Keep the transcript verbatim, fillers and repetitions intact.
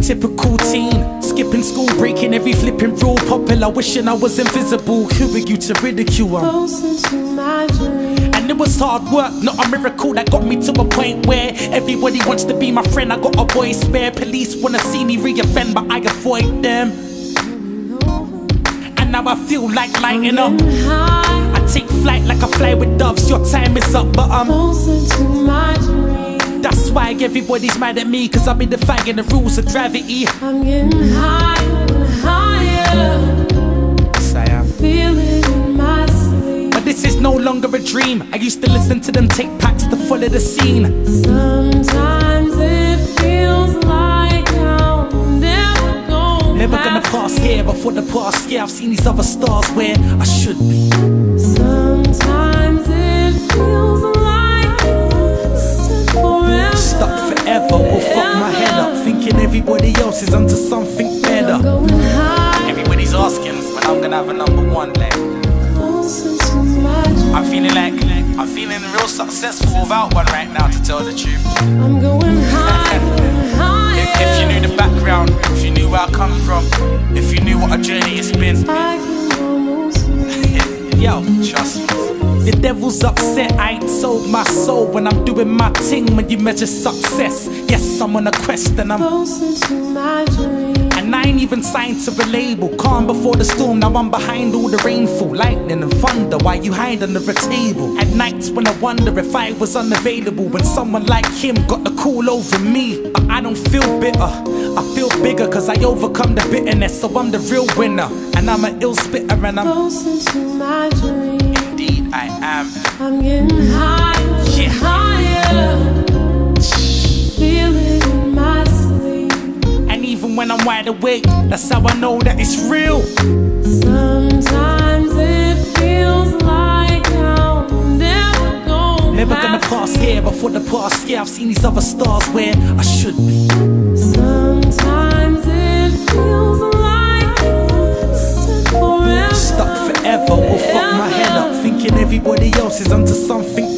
typical teen, skipping school, breaking every flipping rule, popular, wishing I was invisible. Who are you to ridicule? And it was hard work, not a miracle, that got me to a point where everybody wants to be my friend. I got a boy spare, police wanna see me re-offend, but I avoid them. And now I feel like lighting up. I take flight like I fly with doves. Your time is up, but I'm closer to my dream. That's why everybody's mad at me, cause I've been defying the rules of gravity. I'm getting higher and higher. Yes, I am. Feel it in my sleep. But this is no longer a dream. I used to listen to them take packs to follow the scene. Sometimes it feels like I'll never go. Never gonna pass here before the past. Yeah, I've seen these other stars where I should be. Sometimes it feels like stuck forever. Stuck forever, or fuck my head up, thinking everybody else is onto something better. I'm going high. Everybody's asking when I'm gonna have a number one, like I'm feeling like, I'm feeling real successful without one right now, to tell the truth. I'm going high, high. If, if you knew the background, if you knew where I come from, if you knew what a journey it's been, yo, trust me. The devil's upset, I ain't sold my soul when I'm doing my thing. When you measure success, yes, I'm on a quest and I'm closer to my dream. And I ain't even signed to a label. Calm before the storm, now I'm behind all the rainfall. Lightning and thunder, why you hide under a table? At nights when I wonder if I was unavailable, when someone like him got the cool over me. But I don't feel bitter, I feel bigger, cause I overcome the bitterness. So I'm the real winner, and I'm an ill spitter, and I'm closer to my dream. Indeed I am. I'm getting higher, yeah. Higher. Feel it in my sleep. And even when I'm wide awake, that's how I know that it's real. Sometimes it feels like I'll never go. Never gonna pass here before the past. Yeah, I've seen these other stars where I should be. Sometimes it feels like stuck forever. Stuck forever, or fuck my head up, thinking everybody else is onto something